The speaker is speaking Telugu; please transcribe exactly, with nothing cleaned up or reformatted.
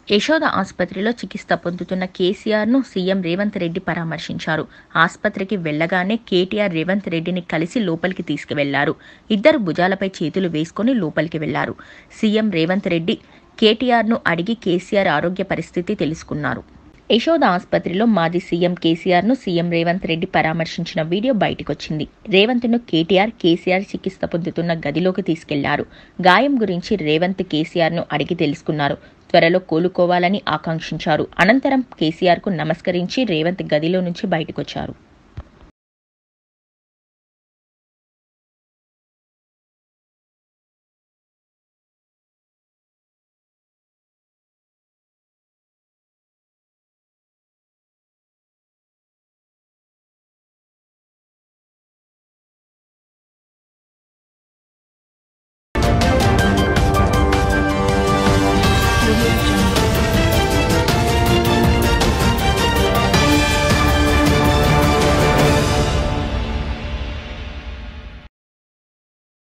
యశోద ఆసుపత్రిలో చికిత్స పొందుతున్న కేసీఆర్ను సీఎం రేవంత్ రెడ్డి పరామర్శించారు. ఆసుపత్రికి వెళ్లగానే కేటీఆర్ రేవంత్ రెడ్డిని కలిసి లోపలికి తీసుకువెళ్లారు. ఇద్దరు భుజాలపై చేతులు వేసుకుని లోపలికి వెళ్లారు. సీఎం రేవంత్ రెడ్డి కేటీఆర్ను అడిగి కేసీఆర్ ఆరోగ్య పరిస్థితి తెలుసుకున్నారు. యశోద ఆసుపత్రిలో మాజీ సీఎం కేసీఆర్ను సీఎం రేవంత్ రెడ్డి పరామర్శించిన వీడియో బయటకొచ్చింది. రేవంత్ను కేటీఆర్, కేసీఆర్ చికిత్స పొందుతున్న గదిలోకి తీసుకెళ్లారు. గాయం గురించి రేవంత్ కేసీఆర్ను అడిగి తెలుసుకున్నారు. త్వరలో కోలుకోవాలని ఆకాంక్షించారు. అనంతరం కేసీఆర్కు నమస్కరించి రేవంత్ గదిలో నుంచి బయటకొచ్చారు.